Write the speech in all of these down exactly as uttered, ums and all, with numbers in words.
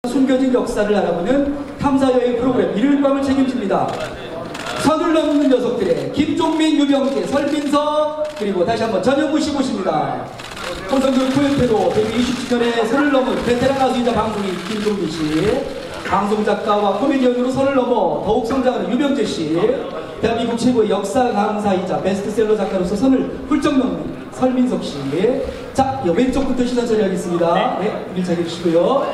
숨겨진 역사를 알아보는 탐사여행 프로그램 일요일 밤을 책임집니다. 선을 넘는 녀석들의 김종민, 유병재, 설민서, 그리고 다시 한번 전현무 씨 모십니다. 홍성준 코요태도 데뷔 이십 주년에 선을 넘은 베테랑 가수이자 방송인 김종민 씨, 방송작가와 코미디언으로 선을 넘어 더욱 성장하는 유병재 씨, 대한민국 최고의 역사 강사이자 베스트셀러 작가로서 선을 훌쩍 넘는 설민석 씨. 자, 왼쪽부터 시선 처리하겠습니다. 네, 밀착해 주시고요.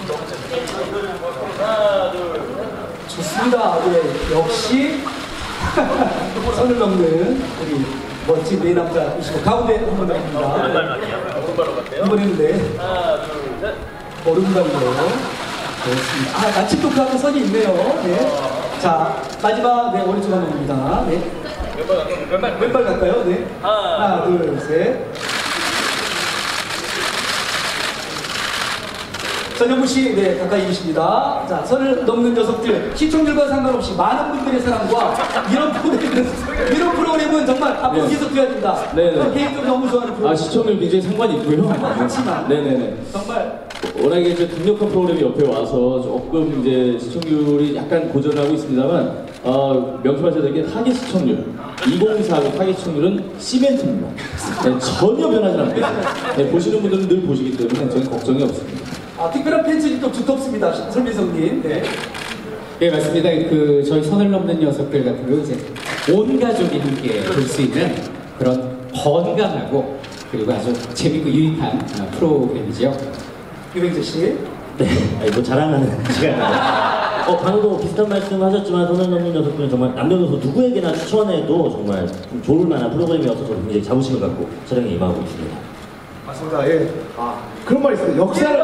하나, 둘, 좋습니다. 네, 역시 선을 넘는 우리 멋진 네 남자이시고 가운데 한 번 나옵니다. 오른발로 갈게요. 한 번 했는데 하나, 둘, 셋. 오른발로. 그렇습니다. 아, 마침 또 그 앞에 선이 있네요. 네. 자, 마지막 네 오른쪽 한 번입니다. 네. 왼발 갈게요. 왼발. 왼발 갈까요? 네. 하나, 하나, 둘, 셋. 전현무 씨, 네, 가까이 계십니다. 자, 선을 넘는 녀석들, 시청률과 상관없이 많은 분들의 사랑과 이런 프로그램은, 이런 프로그램은 정말 앞으로 네. 계속 해야 된다. 네네. 개인적으로 너무 좋아하는 프로그램. 아, 시청률 굉장히 상관이 있고요. 그렇지만. 네네네. 정말. 워낙에 이제 강력한 프로그램이 옆에 와서 조금 이제 시청률이 약간 고전하고 있습니다만, 어, 명심하셔야 될 게 타겟 시청률. 이공사하고 타겟 시청률은 시멘트입니다. 네, 전혀 변하지 않습니다. 네, 보시는 분들은 늘 보시기 때문에 저는 걱정이 없습니다. 아, 특별한 팬층이 또 두텁습니다. 설민성님. 네. 예, 맞습니다. 그 저희 선을 넘는 녀석들 같은 경우 이제 온 가족이 함께 볼 수 있는 그런 건강하고 그리고 아주 재밌고 유익한 어, 프로그램이죠. 유병재 씨. 네, 아니 뭐 자랑하는 시간이에요. 어, 방금도 비슷한 말씀 하셨지만 선을 넘는 녀석들은 정말 남녀노소 누구에게나 추천해도 정말 좀 좋을 만한 프로그램이어서 저는 굉장히 자부심을 갖고 촬영에 임하고 있습니다. 맞습니다. 예. 아, 그런 말이 있어요. 역사를.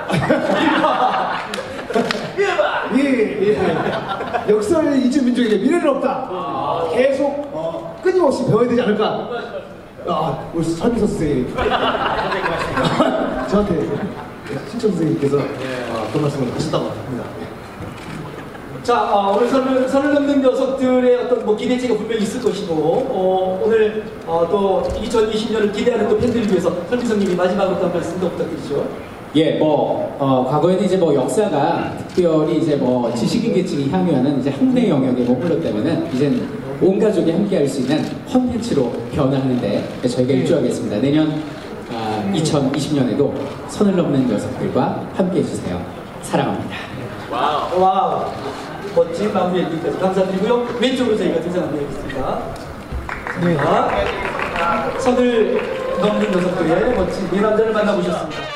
예, 예. 역사를 잊은 민족에게 미래는 없다. 계속 어, 끊임없이 배워야 되지 않을까. 아, 우리 설민서 선생님. 저한테 신청 선생님께서 아, 그런 말씀을 하셨다고 합니다. 자, 어, 오늘 선을, 선을 넘는 녀석들의 어떤 뭐 기대치가 분명히 있을 것이고, 어, 오늘 어, 또 이천이십 년을 기대하는 또 팬들을 위해서 설민성님이 마지막으로 한 말씀 더 부탁드리죠. 예, 뭐 어, 과거에는 이제 뭐 역사가 특별히 이제 뭐 지식인 계층이 향유하는 이제 학내 영역에 머물렀다면 이제는 온 가족이 함께할 수 있는 콘텐츠로 변화하는데 저희가 일조하겠습니다. 내년 아, 이천이십 년에도 선을 넘는 녀석들과 함께해 주세요. 사랑합니다. 와우. 와우. 멋진 마무리 엔딩까지 감사드리고요. 왼쪽으로 저희가 등장 안내하겠습니다. 네. 선을 넘는 녀석들의 멋진 네 남자를 만나보셨습니다.